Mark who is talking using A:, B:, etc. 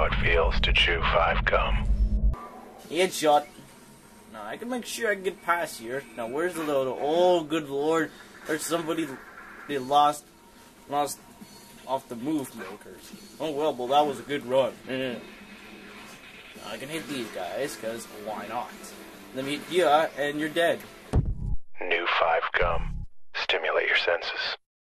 A: how it feels to chew 5 gum.
B: Headshot. Now, I can make sure I can get past here. Now, where's the load? Oh, good lord. There's somebody they lost off the move makers. Oh, well, that was a good run. Now, I can hit these guys, because why not? Let me hit you, and you're dead.
A: New 5 gum. Stimulate your senses.